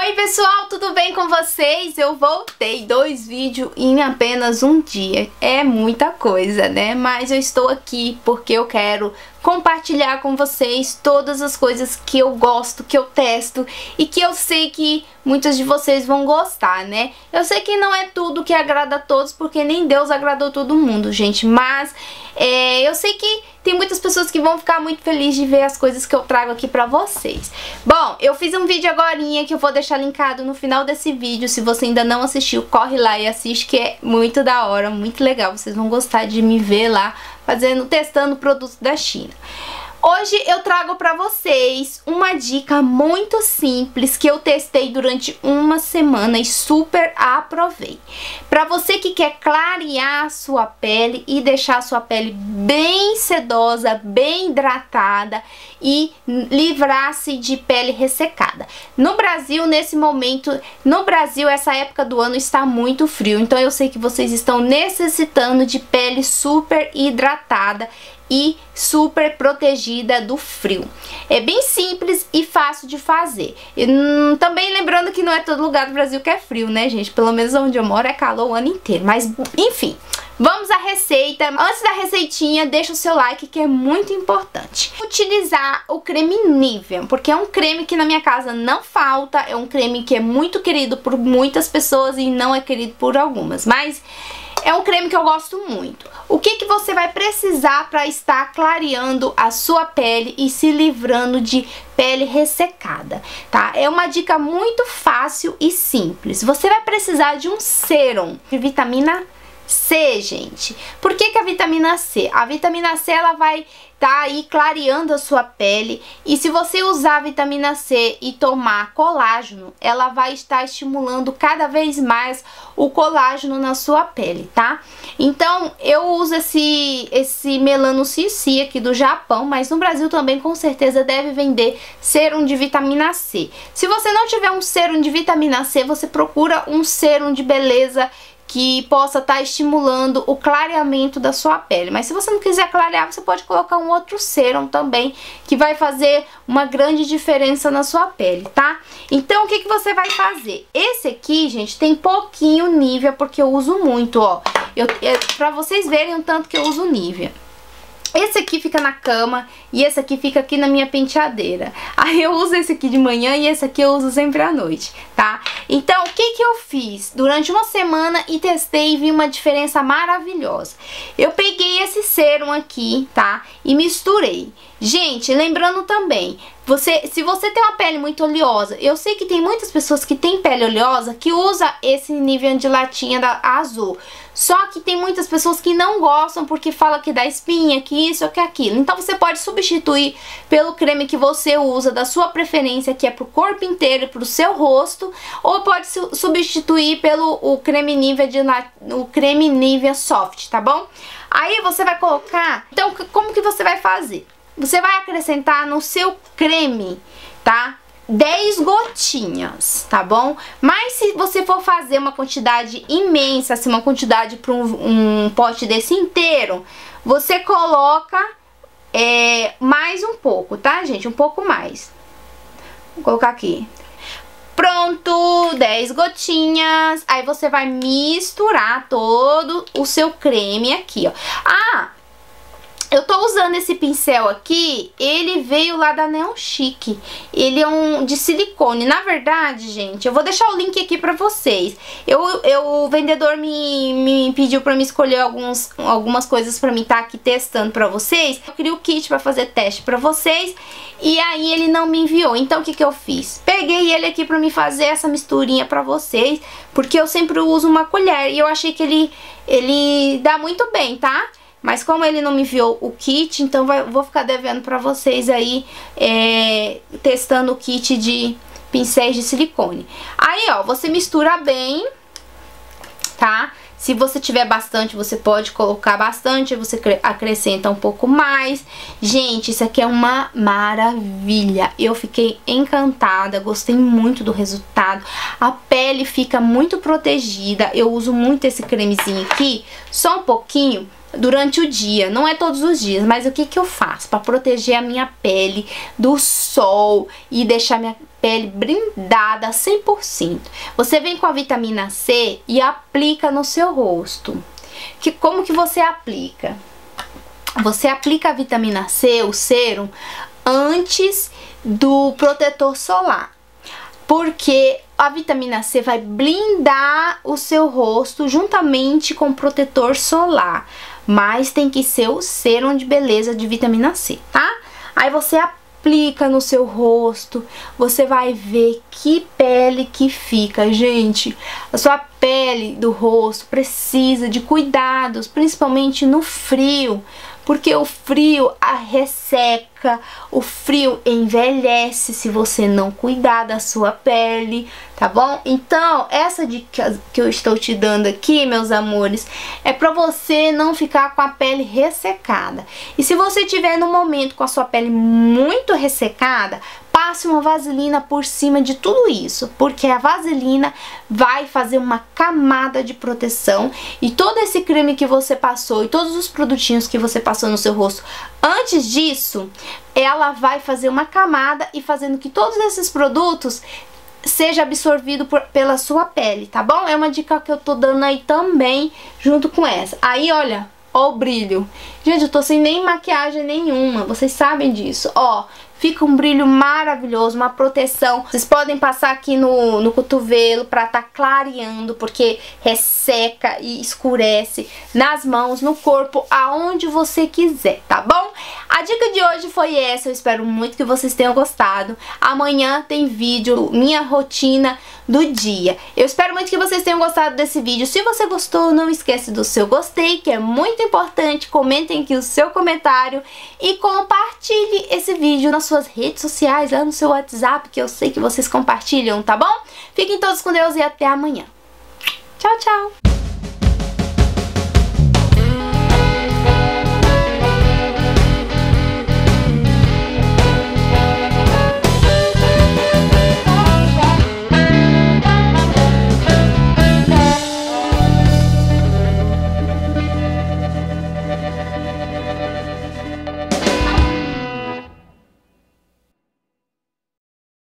Oi pessoal, tudo bem com vocês? Eu voltei 2 vídeos em apenas um dia. É muita coisa, né? Mas eu estou aqui porque eu quero compartilhar com vocês todas as coisas que eu gosto, que eu testo e que eu sei que muitos de vocês vão gostar, né? Eu sei que não é tudo que agrada a todos, porque nem Deus agradou todo mundo, gente, mas eu sei que tem muitas pessoas que vão ficar muito felizes de ver as coisas que eu trago aqui pra vocês. Bom, eu fiz um vídeo agorinha que eu vou deixar linkado no final desse vídeo. Se você ainda não assistiu, corre lá e assiste, que é muito da hora, muito legal. Vocês vão gostar de me ver lá testando produtos da China. Hoje eu trago pra vocês uma dica muito simples que eu testei durante uma semana e super aprovei. Pra você que quer clarear a sua pele e deixar a sua pele bem sedosa, bem hidratada e livrar-se de pele ressecada. No Brasil, nesse momento, essa época do ano está muito frio, então eu sei que vocês estão necessitando de pele super hidratada e super protegida do frio. É bem simples e fácil de fazer. E, também lembrando que não é todo lugar do Brasil que é frio, né, gente? Pelo menos onde eu moro é calor o ano inteiro. Mas, enfim, vamos à receita. Antes da receitinha, deixa o seu like, que é muito importante. Utilizar o creme Nivea, porque é um creme que na minha casa não falta. É um creme que é muito querido por muitas pessoas e não é querido por algumas. Mas é um creme que eu gosto muito. O que você vai precisar para estar clareando a sua pele e se livrando de pele ressecada, tá? É uma dica muito fácil e simples. Você vai precisar de um sérum de vitamina C, gente. Por que a vitamina C? A vitamina C, ela vai estar aí clareando a sua pele, e se você usar a vitamina C e tomar colágeno, ela vai estar estimulando cada vez mais o colágeno na sua pele, tá? Então, eu uso esse Melano CC aqui do Japão, mas no Brasil também com certeza deve vender sérum de vitamina C. Se você não tiver um sérum de vitamina C, você procura um sérum de beleza que possa estar estimulando o clareamento da sua pele. Mas se você não quiser clarear, você pode colocar um outro sérum também, que vai fazer uma grande diferença na sua pele, tá? Então, o que você vai fazer? Esse aqui, gente, tem pouquinho Nivea, porque eu uso muito, ó. Pra vocês verem o tanto que eu uso Nivea. Esse aqui fica na cama e esse aqui fica aqui na minha penteadeira. Aí eu uso esse aqui de manhã e esse aqui eu uso sempre à noite, tá? Então, o que eu fiz? Durante uma semana e testei e vi uma diferença maravilhosa. Eu peguei esse sérum aqui, tá? E misturei. Gente, lembrando também, se você tem uma pele muito oleosa, eu sei que tem muitas pessoas que têm pele oleosa que usa esse Nivea de latinha da azul. Só que tem muitas pessoas que não gostam porque fala que dá espinha, que isso ou que aquilo. Então você pode substituir pelo creme que você usa, da sua preferência, que é pro corpo inteiro e pro seu rosto, ou pode substituir pelo o creme Nivea Soft, tá bom? Aí você vai colocar. Então, como que você vai fazer? Você vai acrescentar no seu creme, tá? 10 gotinhas, tá bom? Mas se você for fazer uma quantidade imensa, assim, uma quantidade para um pote desse inteiro, você coloca mais um pouco, tá, gente? Um pouco mais. Vou colocar aqui. Pronto, 10 gotinhas. Aí você vai misturar todo o seu creme aqui, ó. Ah! Eu tô usando esse pincel aqui, ele veio lá da Neon Chic. Ele é de silicone. Na verdade, gente, eu vou deixar o link aqui pra vocês. O vendedor me pediu pra me escolher algumas coisas pra mim estar aqui testando pra vocês. Eu queria o kit pra fazer teste pra vocês. E aí ele não me enviou. Então o que eu fiz? Peguei ele aqui pra me fazer essa misturinha pra vocês. Porque eu sempre uso uma colher. E eu achei que ele dá muito bem, tá? Mas como ele não me enviou o kit, então vou ficar devendo pra vocês aí, testando o kit de pincéis de silicone. Aí, ó, você mistura bem, tá? Se você tiver bastante, você pode colocar bastante, você acrescenta um pouco mais. Gente, isso aqui é uma maravilha. Eu fiquei encantada, gostei muito do resultado. A pele fica muito protegida. Eu uso muito esse cremezinho aqui, só um pouquinho. durante o dia, não é todos os dias, mas o que que eu faço para proteger a minha pele do sol e deixar minha pele blindada 100%? Você vem com a vitamina C e aplica no seu rosto. Como que você aplica? Você aplica a vitamina C, o sérum, antes do protetor solar, porque a vitamina C vai blindar o seu rosto juntamente com o protetor solar, mas tem que ser o sérum de beleza de vitamina C, tá? Aí você aplica no seu rosto, você vai ver que pele que fica. Gente, a sua pele do rosto precisa de cuidados, principalmente no frio, porque o frio resseca, o frio envelhece se você não cuidar da sua pele, tá bom? Então, essa dica que eu estou te dando aqui, meus amores, é pra você não ficar com a pele ressecada. E se você tiver no momento com a sua pele muito ressecada, passe uma vaselina por cima de tudo isso, porque a vaselina vai fazer uma camada de proteção e todo esse creme que você passou e todos os produtinhos que você passou no seu rosto antes disso, ela vai fazer uma camada e fazendo que todos esses produtos seja absorvido pela sua pele, tá bom? É uma dica que eu tô dando aí também junto com essa. Aí, olha, ó o brilho. Gente, eu tô sem nem maquiagem nenhuma, vocês sabem disso, ó. Fica um brilho maravilhoso, uma proteção. Vocês podem passar aqui no cotovelo pra tá clareando, porque resseca e escurece nas mãos, no corpo, aonde você quiser, tá bom? A dica de hoje foi essa, eu espero muito que vocês tenham gostado. Amanhã tem vídeo, minha rotina do dia. Eu espero muito que vocês tenham gostado desse vídeo. Se você gostou, não esquece do seu gostei, que é muito importante. Comentem aqui o seu comentário e compartilhe esse vídeo nas suas redes sociais, lá no seu WhatsApp, que eu sei que vocês compartilham, tá bom? Fiquem todos com Deus e até amanhã. Tchau, tchau!